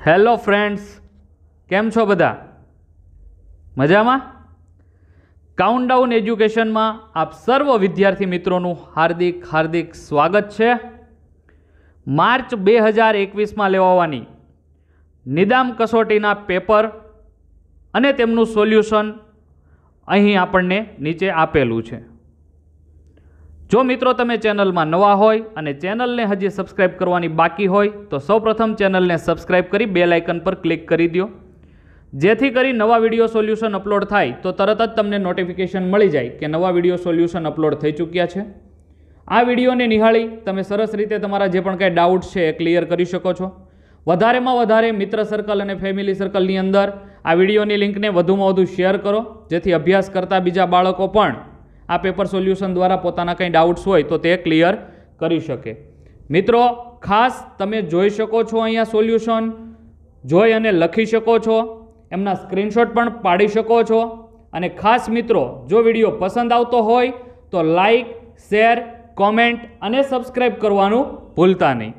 Hello friends, કેમ છો બધા? મજામાં? કાઉન્ટડાઉન એજ્યુકેશનમાં આપ સર્વ વિદ્યાર્થી મિત્રોનું હાર્દિક હાર્દિક સ્વાગત છે. માર્ચ 2021માં લેવાવાની નિદામ કસોટીના પેપર અને તેમનું સોલ્યુશન અહીં આપણને નીચે આપેલું છે. જો મિત્રો તમે ચેનલમાં નવા હોય અને ચેનલને હજી સબસ્ક્રાઇબ કરવાની બાકી હોય તો સૌપ્રથમ ચેનલને સબસ્ક્રાઇબ કરી બેલ આઇકન પર ક્લિક કરી દો, જેથી કરી નવા વિડીયો સોલ્યુશન અપલોડ થાય તો તરત જ તમને નોટિફિકેશન મળી જાય કે નવા વિડીયો સોલ્યુશન અપલોડ થઈ ચૂક્યા છે. આ વિડીયોને નિહાળી તમે સરસ રીતે તમારા જે પણ કાંઈ ડાઉટ છે એ ક્લિયર કરી શકો છો. વધારેમાં વધારે મિત્ર સર્કલ અને ફેમિલી સર્કલની અંદર આ વિડીયોની લિંકને વધુમાં વધુ શેર કરો, જેથી અભ્યાસ કરતા બીજા બાળકો પણ આ પેપર સોલ્યુશન દ્વારા પોતાના કંઈ ડાઉટ્સ હોય તો તે ક્લિયર કરી શકે. મિત્રો, ખાસ તમે જોઈ શકો છો, અહીંયા સોલ્યુશન જોઈ અને લખી શકો છો, એમના સ્ક્રીનશોટ પણ પાડી શકો છો. અને ખાસ મિત્રો, જો વિડીયો પસંદ આવતો હોય તો લાઈક, શેર, કોમેન્ટ અને સબસ્ક્રાઈબ કરવાનું ભૂલતા નહીં.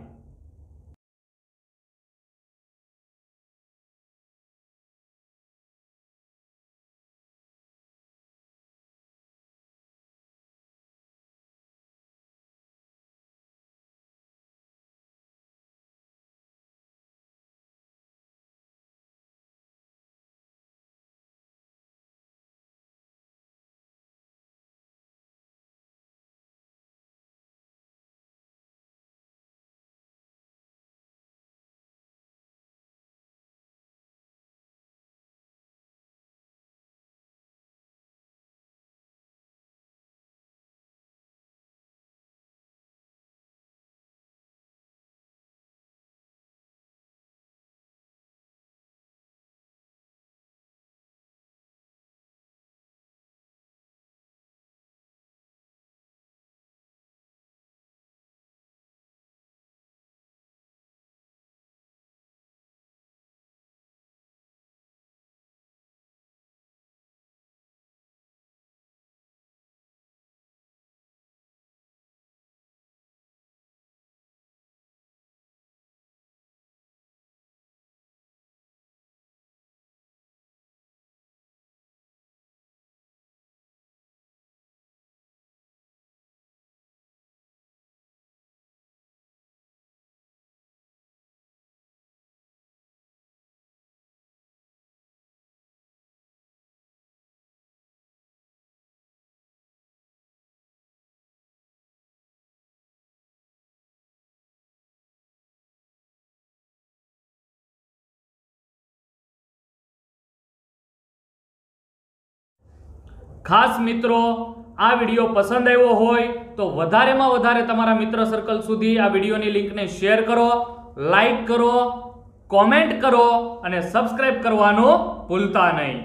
ખાસ મિત્રો, આ વિડીયો પસંદ આવ્યો હોય તો વધારેમાં વધારે તમારા મિત્ર સર્કલ સુધી આ વિડીયોની લિંકને શેર કરો, લાઈક કરો, કોમેન્ટ કરો અને સબસ્ક્રાઇબ કરવાનું ભૂલતા નહીં.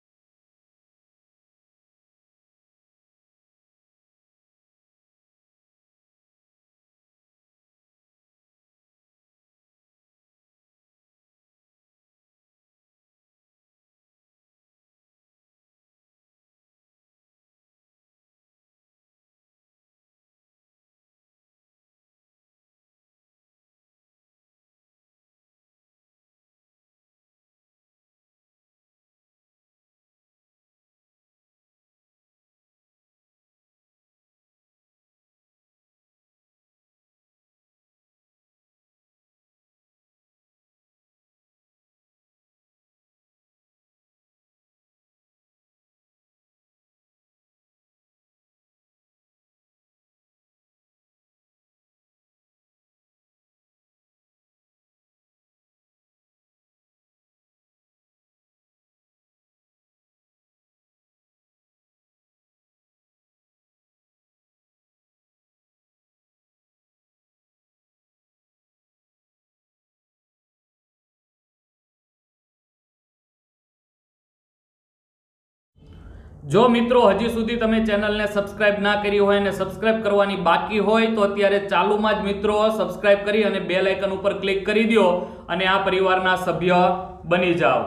જો મિત્રો હજી સુધી તમે ચેનલને સબસ્ક્રાઇબ ના કરી હોય અને સબસ્ક્રાઇબ કરવાની બાકી હોય તો અત્યારે ચાલુમાં જ મિત્રો સબસ્ક્રાઇબ કરી અને બેલ આઇકન ઉપર ક્લિક કરી દો અને આ પરિવારના સભ્ય બની જાઓ.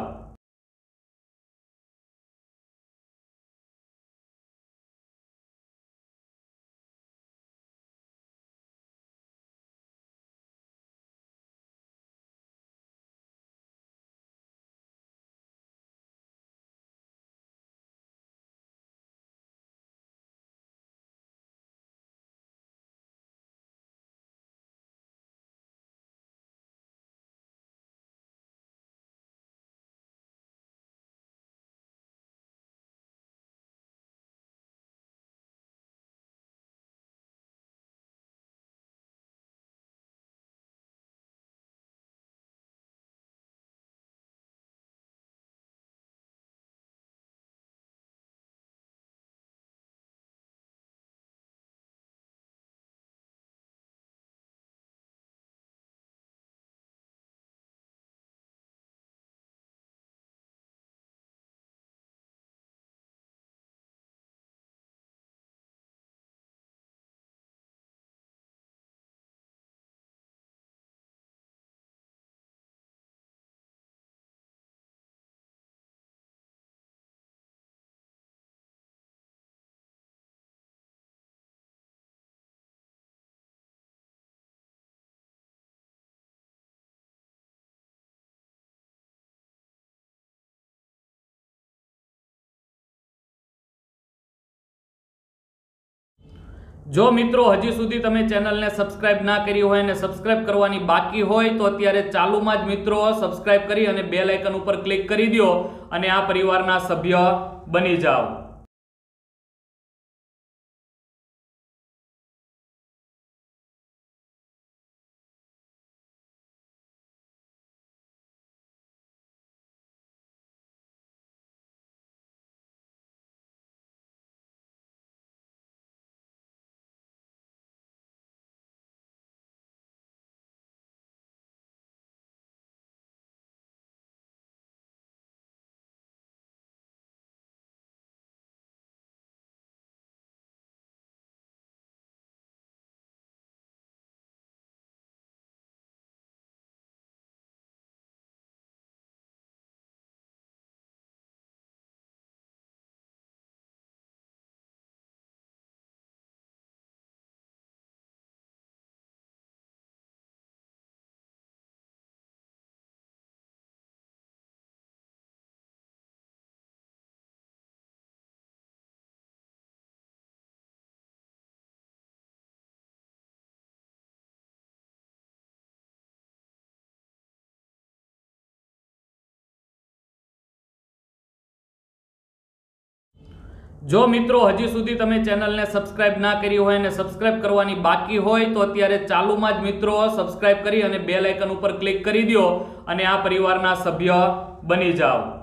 જો મિત્રો હજી સુધી તમે ચેનલને સબસ્ક્રાઇબ ના કરી હોય અને સબસ્ક્રાઇબ કરવાની બાકી હોય તો અત્યારે ચાલુમાં જ મિત્રો સબસ્ક્રાઇબ કરી અને બેલ આઇકન ઉપર ક્લિક કરી દો અને આ પરિવારના સભ્ય બની જાઓ। જો મિત્રો હજી સુધી તમે ચેનલને સબસ્ક્રાઇબ ના કરી હોય અને સબસ્ક્રાઇબ કરવાની બાકી હોય તો અત્યારે ચાલુમાં જ મિત્રો સબસ્ક્રાઇબ કરી અને બેલ આઇકન ઉપર ક્લિક કરી દો અને આ પરિવારના સભ્ય બની જાઓ।